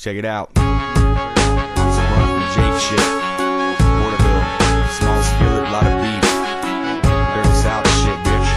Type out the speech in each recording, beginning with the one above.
Check it out. Some run from Jake shit. Porterville. Small skillet, lot of beef. Dirty South shit, bitch.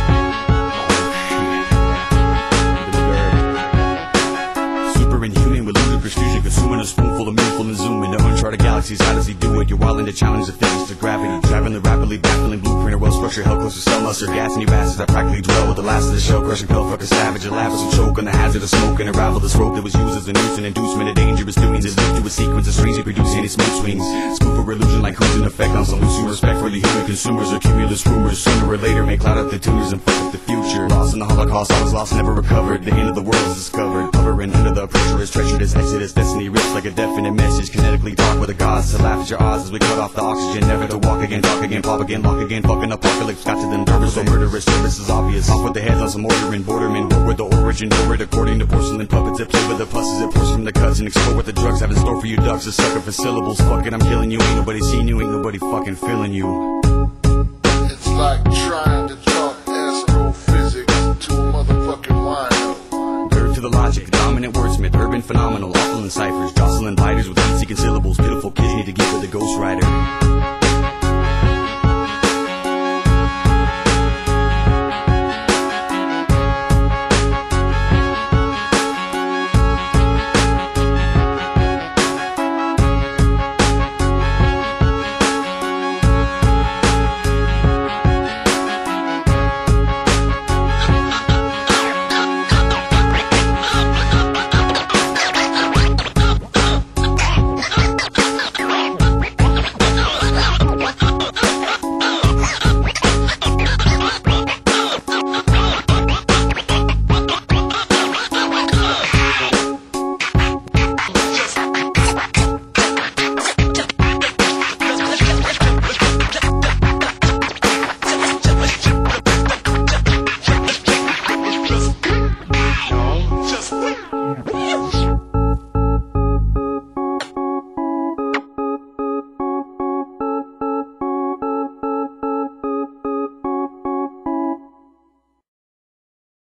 Oh shit. Super inhuman with ludicrous fusion, consuming a spoonful of meaningful and zooming to uncharted galaxies. How does he do it? You're wilding to challenge the physics of gravity. Traveling the rapidly baffling blueprint of well-structured hell close to cell mustard. Gas and you bastards that practically dwell with the last of the shell crushing pale fucking savage. A lavish and choke on the hazard of smoke and unravel this rope that was used as a noose and inducement of dangerous doings. Is linked to a sequence of strangely producing any smoke swings. Spoof for illusion like who's in effect on some loose respect for the human consumers or cumulus rumors. Sooner or later may cloud up the tuners and fuck up the future. Lost in the Holocaust, I was lost, never recovered. The end of the world is discovered. Hovering under the treacherous, exodus. Destiny rips like a definite message. Kinetically talk with the gods to laugh at your odds as we cut off the oxygen. Never to walk again, talk again, pop again, lock again. Fucking apocalypse got to them nervous or murderous. Service is obvious. Off with the heads on some ordering bordermen. War with the origin, forward according to porcelain puppets that play with the pusses that pours from the cuts and explore what the drugs have in store for you ducks. A sucker for syllables. Fuck it, I'm killing you. Ain't nobody seen you, ain't nobody fucking feeling you. It's like trying to talk astrophysics to a motherfucking wino. Bird to the logic, dominant wordsmith, urban phenomenal, awful in ciphers, jostling biters with heat-seeking syllables. Pitiful kids need to get with the ghostwriter.